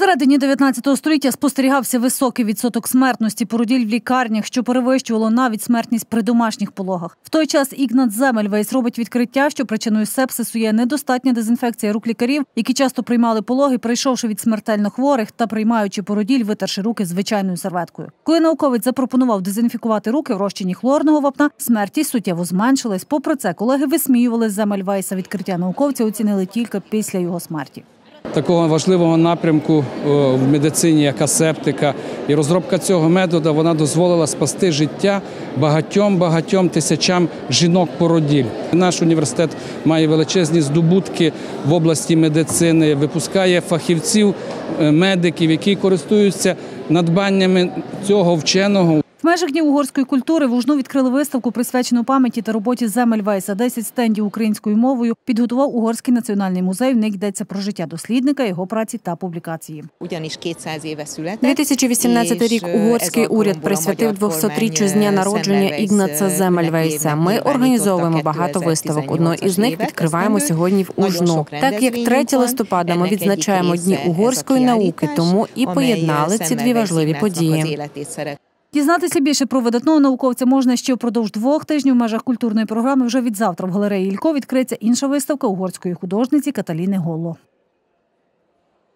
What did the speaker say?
Всередині 19 століття спостерігався високий відсоток смертності породіль в лікарнях, що перевищувало навіть смертність при домашніх пологах. В той час Ігнат Земельвейс робить відкриття, що причиною сепсису є недостатня дезінфекція рук лікарів, які часто приймали пологи, прийшовши від смертельно хворих та приймаючи породіль, витерши руки звичайною серветкою. Коли науковець запропонував дезінфікувати руки в розчині хлорного вапна, смертність суттєво зменшилась. Попри це, колеги висміювали Земельвейса. Відкриття науковця оцінили тільки після його смерті. Такого важливого напрямку в медицині, як асептика, і розробка цього методу, вона дозволила спасти життя багатьом тисячам жінок-породіль. Наш університет має величезні здобутки в області медицини, випускає фахівців, медиків, які користуються надбаннями цього вченого. В межах Днів угорської культури в Ужну відкрили виставку, присвячену пам'яті та роботі Земельвейса. 10 стендів українською мовою підготував Угорський національний музей. В них йдеться про життя дослідника, його праці та публікації. 2018 рік угорський уряд присвятив 200-річчю з дня народження Ігнаца Земельвейса. Ми організовуємо багато виставок. Одну із них відкриваємо сьогодні в Ужну. Так як 3 листопада ми відзначаємо Дні угорської науки, тому і поєднали ці дві важливі події. Дізнатися більше про видатного науковця можна ще впродовж 2 тижнів в межах культурної програми. Вже від завтра в галереї Ілько відкриється інша виставка угорської художниці Каталіни Голло.